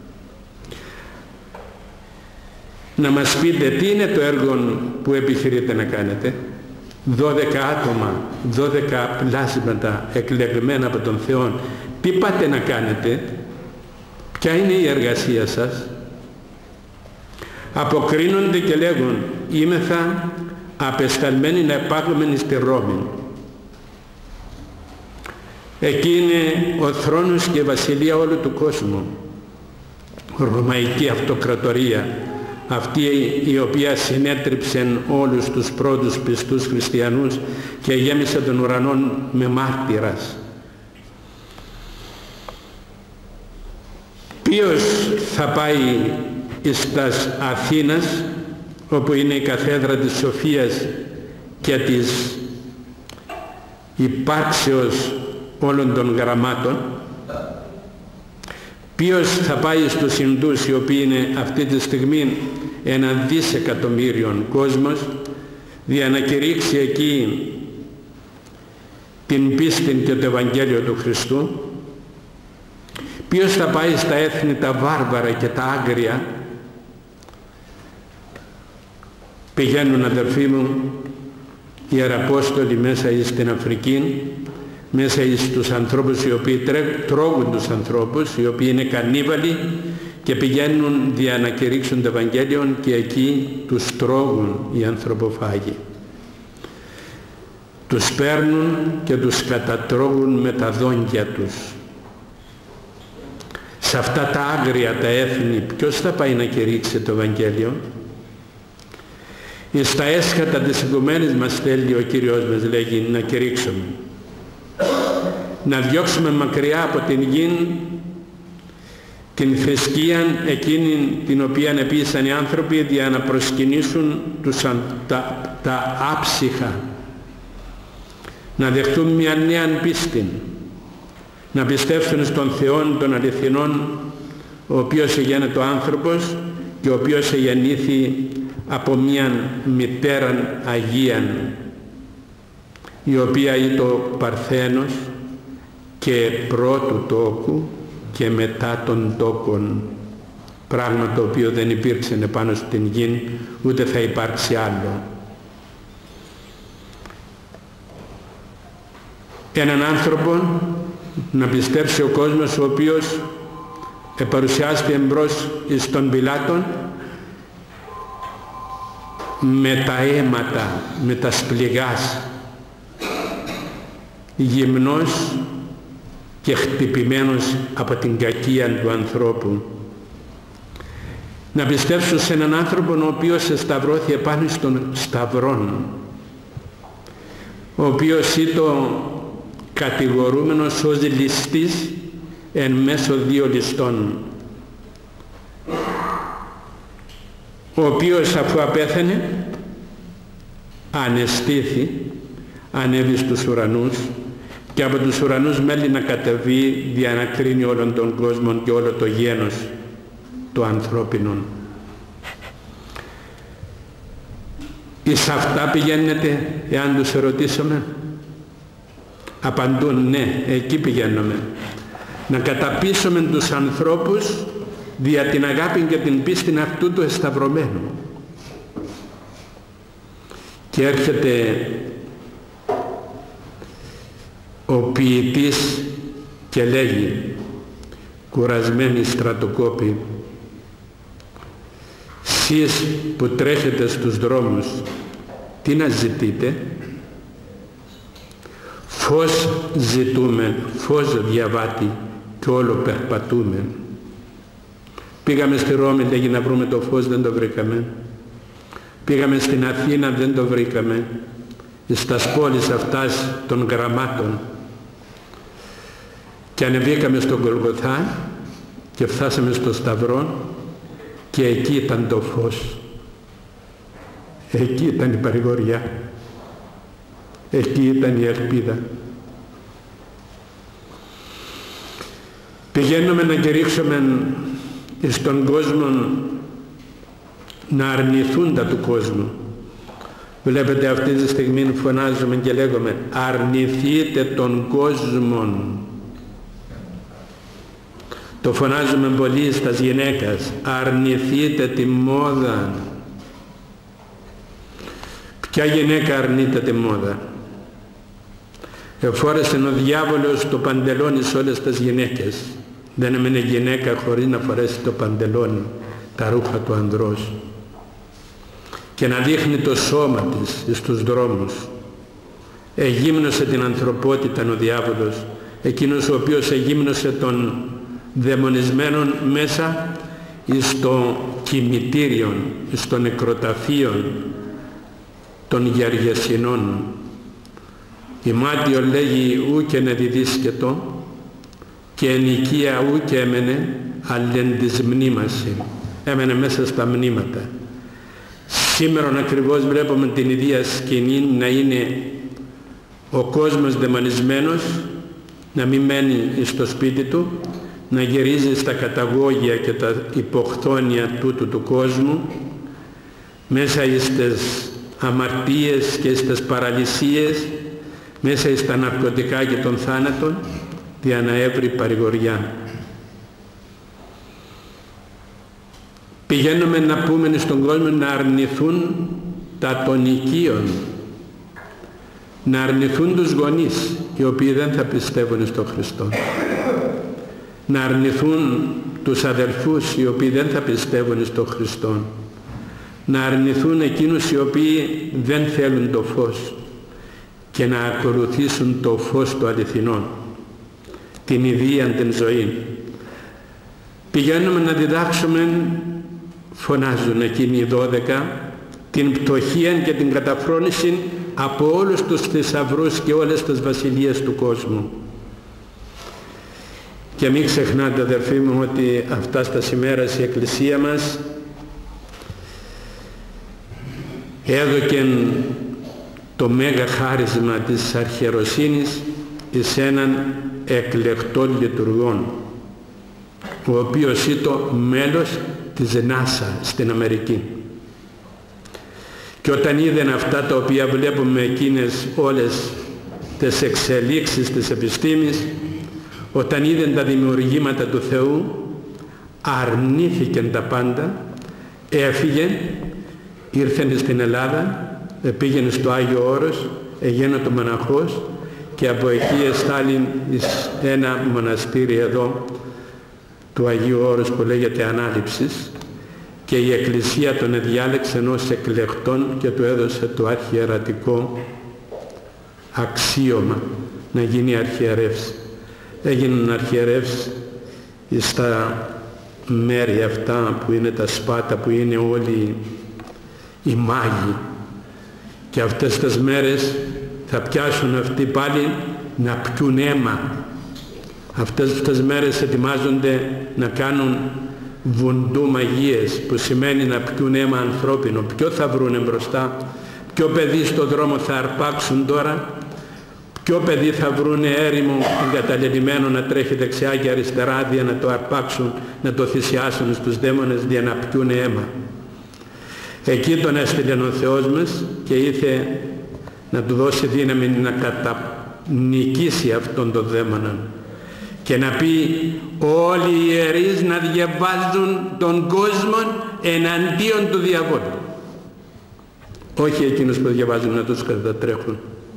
Να μας πείτε τι είναι το έργο που επιχειρείτε να κάνετε. Δώδεκα άτομα, δώδεκα πλάσματα εκλεγμένα από τον Θεό. Τι πάτε να κάνετε? Ποια είναι η εργασία σας? Αποκρίνονται και λέγουν, είμεθα απεσταλμένοι να επάγουμε στη Ρώμη. Εκεί είναι ο θρόνος και η βασιλεία όλου του κόσμου. Ρωμαϊκή αυτοκρατορία, αυτή η οποία συνέτριψε όλους τους πρώτους πιστούς χριστιανούς και γέμισε τον ουρανό με μάρτυρας. Ποιος θα πάει εις Αθήνας, όπου είναι η καθέδρα της Σοφίας και της υπάρξεως όλων των γραμμάτων? Ποιος θα πάει στους Ινδούς, οι οποίοι είναι αυτή τη στιγμή ένα δισεκατομμύριον κόσμος, για να κηρύξει εκεί την πίστη και το Ευαγγέλιο του Χριστού? Ποιος θα πάει στα έθνη τα βάρβαρα και τα άγρια? Πηγαίνουν, αδερφοί μου, οι Ιεραπόστολοι μέσα στην Αφρική, μέσα στους ανθρώπους οι οποίοι τρώγουν τους ανθρώπους, οι οποίοι είναι κανίβαλοι, και πηγαίνουν για να κηρύξουν το Ευαγγέλιο και εκεί τους τρώγουν οι ανθρωποφάγοι. Τους παίρνουν και τους κατατρώγουν με τα δόντια τους. Σε αυτά τα άγρια τα έθνη ποιος θα πάει να κηρύξει το Ευαγγέλιο? Στα έσχατα της οικουμένης μας θέλει ο Κύριος μας, λέγει, να κηρύξουμε, να διώξουμε μακριά από την γη την θρησκεία εκείνη την οποία επίησαν οι άνθρωποι για να προσκυνήσουν τους, τα, τα άψυχα, να δεχτούν μια νέα πίστη, να πιστεύσουν στον Θεό των αληθινών, ο οποίος εγένετο άνθρωπος και ο οποίος εγεννήθη από μια μητέρα Αγίαν, η οποία ήταν ο Παρθένος, και πρώτου τόκου και μετά των τόκων, πράγμα το οποίο δεν υπήρξε επάνω στην γη, ούτε θα υπάρξει άλλο. Έναν άνθρωπο να πιστέψει ο κόσμος, ο οποίος επαρουσιάστηκε εμπρός εις τον Πιλάτον με τα αίματα, με τα σπληγάς, γυμνός και χτυπημένος από την κακία του ανθρώπου. Να πιστέψω σε έναν άνθρωπο ο οποίος εσταυρώθηκε πάνω στον σταυρόν, ο οποίος ήταν κατηγορούμενος ως ληστής εν μέσω δύο ληστών, ο οποίος αφού απέθανε ανεστήθη, ανέβη στους ουρανούς και από τους ουρανούς μέλη να κατεβεί για να κρίνει όλον τον κόσμο και όλο το γένος του ανθρώπινων. Εις αυτά πηγαίνετε, εάν τους ερωτήσουμε? Απαντούν ναι, εκεί πηγαίνουμε. Να καταπίσουμε τους ανθρώπους δια την αγάπη και την πίστη αυτού του εσταυρωμένου. Και έρχεται ο ποιητής και λέγει, κουρασμένοι στρατοκόποι, σεις που τρέχετε στους δρόμους, τι να ζητείτε? Φως ζητούμε, φως διαβάτη και όλο περπατούμε. Πήγαμε στη Ρώμη, λέγει, να βρούμε το φως, δεν το βρήκαμε. Πήγαμε στην Αθήνα, δεν το βρήκαμε. Στας πόλεις αυτάς των γραμμάτων. Και ανεβήκαμε στον Γολγοθά και φτάσαμε στο Σταυρό και εκεί ήταν το φως. Εκεί ήταν η παρηγοριά. Εκεί ήταν η ελπίδα. Πηγαίνουμε να κηρύξουμε στον κόσμο να αρνηθούν τα του κόσμου. Βλέπετε αυτή τη στιγμή φωνάζουμε και λέγουμε αρνηθείτε τον κόσμο. Το φωνάζουμε πολύ στας γυναίκες, αρνηθείτε τη μόδα. Ποια γυναίκα αρνείται τη μόδα? Εφόρεσε ο διάβολος το παντελόνι σε όλες τις γυναίκες. Δεν έμεινε γυναίκα χωρίς να φορέσει το παντελόνι, τα ρούχα του ανδρός, και να δείχνει το σώμα της στους δρόμους. Εγύμνωσε την ανθρωπότητα ο διάβολος, εκείνος ο οποίος εγύμνωσε των δαιμονισμένων μέσα στο κημητήριο, στο νεκροταφείο των Γεργεσινών. Η Μάτιο λέγει ου και να διδίσκετο και εν οικία ου και έμενε αλλεν της μνήμαση, έμενε μέσα στα μνήματα. Σήμερα ακριβώς βλέπουμε την ίδια σκηνή να είναι ο κόσμος δαιμονισμένος, να μην μένει στο σπίτι του, να γυρίζει στα καταγόγια και τα υποχθόνια τούτου του κόσμου, μέσα στις αμαρτίες και στις παραλυσίες, μέσα στα ναρκωτικά και των θάνατων, για να έβρει παρηγοριά. Πηγαίνουμε να πούμε στον κόσμο να αρνηθούν τα των οικείων, να αρνηθούν τους γονείς οι οποίοι δεν θα πιστεύουν στον Χριστό, να αρνηθούν τους αδελφούς οι οποίοι δεν θα πιστεύουν στον Χριστό, να αρνηθούν εκείνους οι οποίοι δεν θέλουν το φως και να ακολουθήσουν το φως του αληθινό, την ιδία την ζωή. Πηγαίνουμε να διδάξουμε, φωνάζουν εκείνοι οι δώδεκα, την πτωχία και την καταφρόνηση από όλους τους θησαυρούς και όλες τις βασιλείες του κόσμου. Και μην ξεχνάτε, αδερφοί μου, ότι αυτά στα σήμερα η Εκκλησία μας έδωκεν το μέγα χάρισμα της αρχιεροσύνης εις έναν εκλεκτό λειτουργών, ο οποίος ήταν μέλος της νάσα στην Αμερική. Και όταν είδαν αυτά τα οποία βλέπουμε, εκείνες όλες τις εξελίξεις της επιστήμης, όταν είδε τα δημιουργήματα του Θεού, αρνήθηκε τα πάντα, έφυγε, ήρθε στην Ελλάδα, πήγαινε στο Άγιο Όρος, εγένετο μοναχός και από εκεί εστάλει ένα μοναστήρι εδώ του Αγίου Όρους που λέγεται Ανάληψης, και η Εκκλησία τον εδιάλεξε ως εκλεκτόν και του έδωσε το αρχιερατικό αξίωμα να γίνει αρχιερεύς. Έγιναν αρχιερεύς στα μέρη αυτά που είναι τα Σπάτα, που είναι όλοι οι μάγοι, και αυτές τις μέρες θα πιάσουν αυτοί πάλι να πιούν αίμα. Αυτές τις μέρες ετοιμάζονται να κάνουν βουντού μαγείες, που σημαίνει να πιούν αίμα ανθρώπινο. Ποιο θα βρούνε μπροστά, ποιο παιδί στο δρόμο θα αρπάξουν τώρα, ποιο παιδί θα βρούνε έρημο εγκαταλελειμμένο να τρέχει δεξιά και αριστερά για να το αρπάξουν, να το θυσιάσουν στους δαίμονες για να πιούν αίμα. Εκεί τον έστειλε ο Θεός μας και ήρθε να του δώσει δύναμη να κατανικήσει αυτόν τον δαίμονα και να πει όλοι οι ιερείς να διαβάζουν τον κόσμο εναντίον του διαβόλου. Όχι εκείνους που διαβάζουν να τους κατατρέχουν.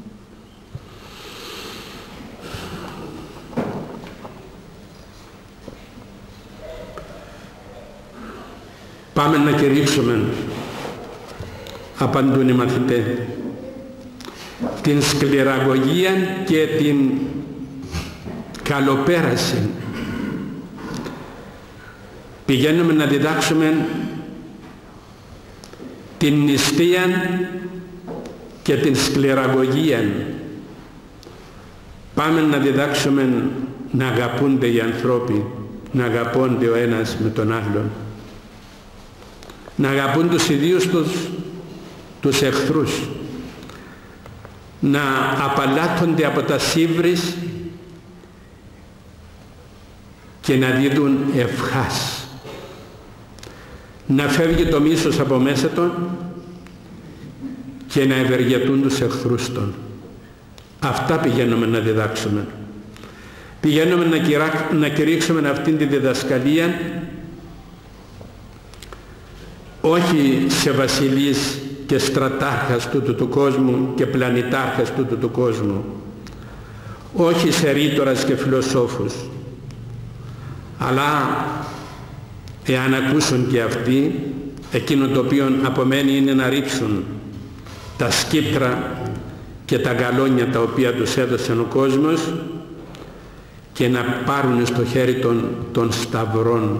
Πάμε να κηρύξουμε, απαντούν οι μαθητές, την σκληραγωγία και την καλοπέραση. Πηγαίνουμε να διδάξουμε την νηστεία και την σκληραγωγία. Πάμε να διδάξουμε να αγαπούνται οι ανθρώποι, να αγαπώνται ο ένας με τον άλλον, να αγαπούν τους ιδίους τους, τους εχθρούς, να απαλλάττονται από τα σύβρις και να δίδουν ευχάς, να φεύγει το μίσος από μέσα των και να ευεργετούν τους εχθρούς των. Αυτά πηγαίνουμε να διδάξουμε. Πηγαίνουμε να, κυρά, να κηρύξουμε αυτήν τη διδασκαλία όχι σε βασιλείς και στρατάρχας τούτου του κόσμου και πλανητάρχας τούτου του κόσμου, όχι σε ρήτορας και φιλοσόφους, αλλά εάν ακούσουν και αυτοί, εκείνο το οποίο απομένει είναι να ρίψουν τα σκύπτρα και τα γαλόνια τα οποία τους έδωσε ο κόσμος και να πάρουν στο χέρι των, των σταυρών,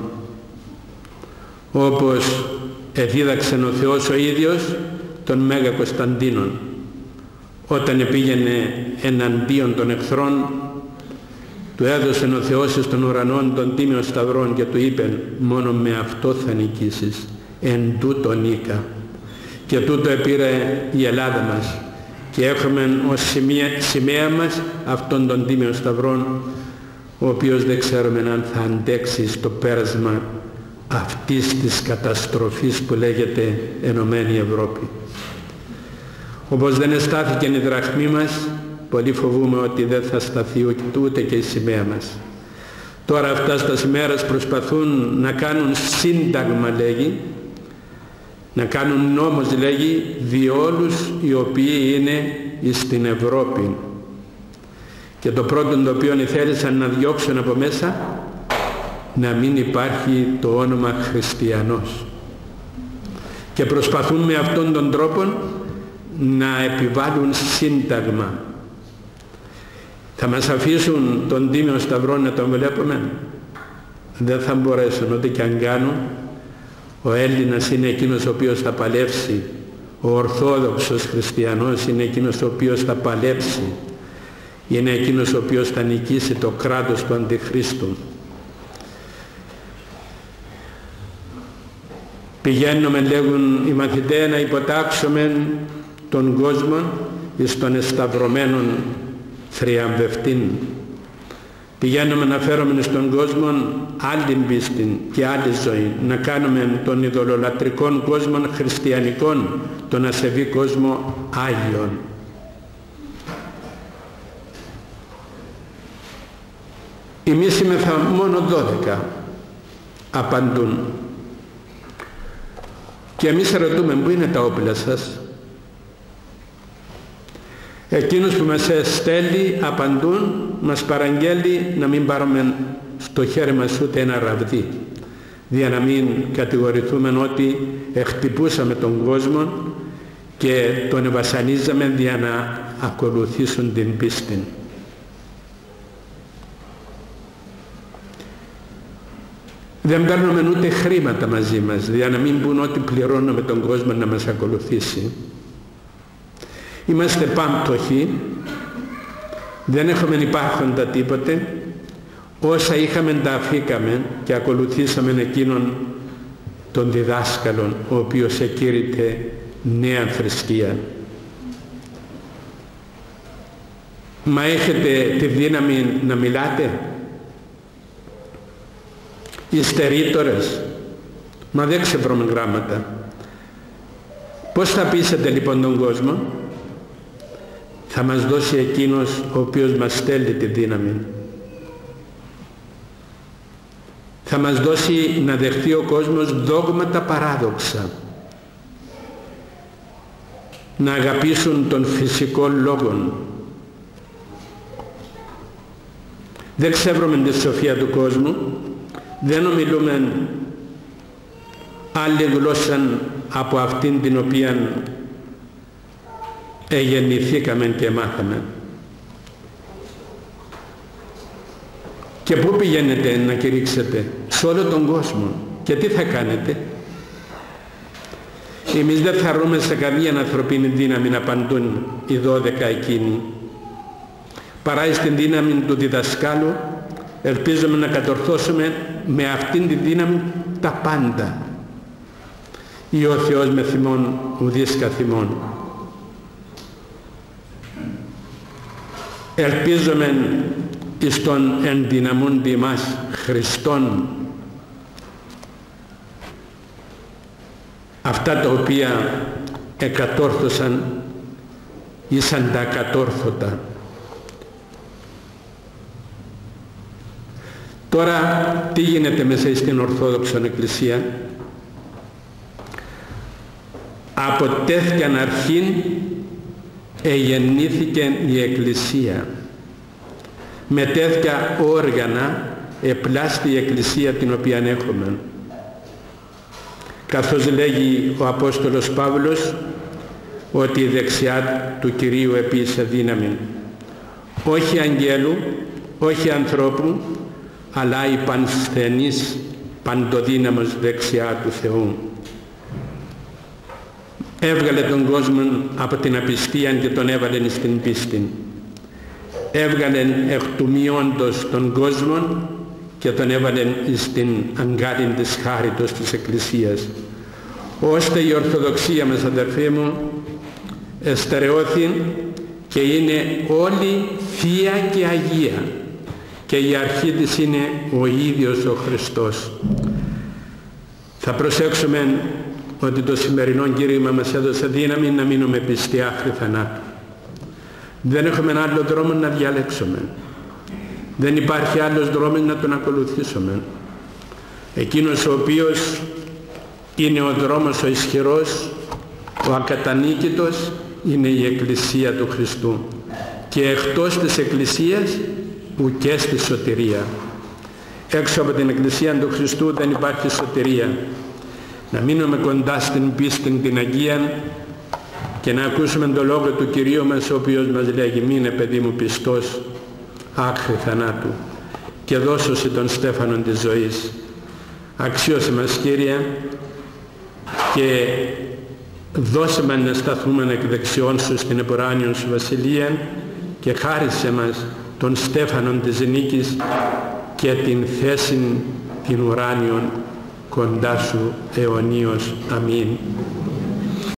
όπως εδίδαξε ο Θεός ο ίδιος τον Μέγα Κωνσταντίνον όταν πήγαινε εναντίον των εχθρών. Του έδωσε ο Θεός στον ουρανό τον τίμιο σταυρόν και του είπε μόνο με αυτό θα νικήσεις, εν τούτο νίκα. Και τούτο επήρε η Ελλάδα μας και έχουμε ως σημαία, σημαία μας αυτόν τον τίμιο σταυρόν, ο οποίος δεν ξέρουμε αν θα αντέξει στο πέρασμα αυτής της καταστροφής που λέγεται Ενωμένη Ευρώπη. Όπως δεν εστάθηκε η δραχμή μας, πολύ φοβούμε ότι δεν θα σταθεί ούτε και η σημαία μας. Τώρα αυτά στα μέρες προσπαθούν να κάνουν σύνταγμα, λέγει, να κάνουν νόμος, λέγει, διόλους οι οποίοι είναι στην Ευρώπη. Και το πρώτο το οποίο θέλησαν να διώξουν από μέσα, να μην υπάρχει το όνομα Χριστιανός. Και προσπαθούν με αυτόν τον τρόπο να επιβάλλουν σύνταγμα. Θα μας αφήσουν τον Τίμιο Σταυρό να τον βλέπουμε? Δεν θα μπορέσουν, ό,τι και αν κάνουν. Ο Έλληνας είναι εκείνος ο οποίος θα παλέψει. Ο Ορθόδοξος Χριστιανός είναι εκείνος ο οποίος θα παλέψει. Είναι εκείνος ο οποίος θα νικήσει το κράτος του Αντιχρίστου. Πηγαίνουμε, λέγουν οι μαθητές, να υποτάξουμε τον κόσμο εις των εσταυρωμένων θριαμβευτήν. Πηγαίνουμε να φέρουμε στον κόσμο άλλη πίστη και άλλη ζωή, να κάνουμε τον ειδωλολατρικών κόσμο χριστιανικών, τον ασεβή κόσμο Άγιον. Εμείς είμεθα μόνο δώδεκα, απαντούν. Και εμείς ρωτούμε, πού είναι τα όπλα σας? Εκείνος που μας στέλνει, απαντούν, μας παραγγέλει να μην πάρουμε στο χέρι μας ούτε ένα ραβδί, για να μην κατηγορηθούμε ότι χτυπούσαμε τον κόσμο και τον βασανίζαμε για να ακολουθήσουν την πίστη. Δεν παίρνουμε ούτε χρήματα μαζί μας, για να μην πούν ότι πληρώνουμε τον κόσμο να μας ακολουθήσει. Είμαστε πάμπτωχοι, δεν έχουμε υπάρχοντα τίποτε, όσα είχαμε τα αφήκαμε και ακολουθήσαμε εκείνον τον διδάσκαλον, ο οποίος εκήρυτε νέα θρησκεία. Μα έχετε τη δύναμη να μιλάτε? Είστε ρήτορες? Μα δεν ξεβρώμε γράμματα. Πώς θα πείσετε λοιπόν τον κόσμο? Θα μας δώσει εκείνος ο οποίος μας στέλνει τη δύναμη. Θα μας δώσει να δεχτεί ο κόσμος δόγματα παράδοξα, να αγαπήσουν τον φυσικό λόγο. Δεν ξεύρωμε τη σοφία του κόσμου, δεν ομιλούμε άλλη γλώσσα από αυτήν την οποία εγεννηθήκαμε και μάθαμε. Και πού πηγαίνετε να κηρύξετε? Σε όλο τον κόσμο. Και τι θα κάνετε? Εμείς δεν θα ρούμε σε καμία ανθρωπίνη δύναμη να απαντούν οι δώδεκα εκείνοι. Παρά στην δύναμη του διδασκάλου, ελπίζουμε να κατορθώσουμε με αυτήν τη δύναμη τα πάντα. Ή ο Θεός με θυμών ουδείς καθημών. Ελπίζουμε εις τον ενδυναμούντι μας Χριστόν αυτά τα οποία εκατόρθωσαν ήσαν τα ακατόρθωτα. Τώρα τι γίνεται μέσα στην Ορθόδοξη Εκκλησία? Από τέθηκαν αρχήν εγεννήθηκε η Εκκλησία. Με τέτοια όργανα επλάστη η Εκκλησία την οποία έχουμε. Καθώς λέγει ο Απόστολος Παύλος ότι η δεξιά του Κυρίου επίησε δύναμη, όχι αγγέλου, όχι ανθρώπου, αλλά η πανσθενής παντοδύναμος δεξιά του Θεού. Έβγαλε τον κόσμο από την απιστία και τον έβαλε στην πίστη. Έβγαλε εκ του μειόντος τον κόσμο και τον έβαλε στην αγκάλιν της χάριτος της Εκκλησίας, ώστε η Ορθοδοξία μας, αδερφοί μου, εστερεώθη και είναι όλη Θεία και Αγία, και η αρχή της είναι ο ίδιος ο Χριστός. Θα προσέξουμε ότι το σημερινό κήρυγμα μας έδωσε δύναμη να μείνουμε πιστοί άχρη θανάτου. Δεν έχουμε άλλο δρόμο να διαλέξουμε. Δεν υπάρχει άλλος δρόμος να τον ακολουθήσουμε. Εκείνος ο οποίος είναι ο δρόμος ο ισχυρός, ο ακατανίκητος, είναι η Εκκλησία του Χριστού. Και εκτός της Εκκλησίας ουκέ στη σωτηρία. Έξω από την Εκκλησία του Χριστού δεν υπάρχει σωτηρία. Να μείνουμε κοντά στην πίστη την Αγία και να ακούσουμε τον λόγο του Κυρίου μας, ο οποίος μας λέγει: μείνε παιδί μου πιστός άχρη θανάτου και δώσωσε τον στέφανον της ζωής. Αξίωσε μας Κύριε και δώσε μας να σταθούμε εκ δεξιών Σου στην επουράνιον Σου Βασιλεία και χάρισε μας τον στέφανον της νίκης και την θέση την ουράνιον κοντά Σου αιωνίως. Αμήν.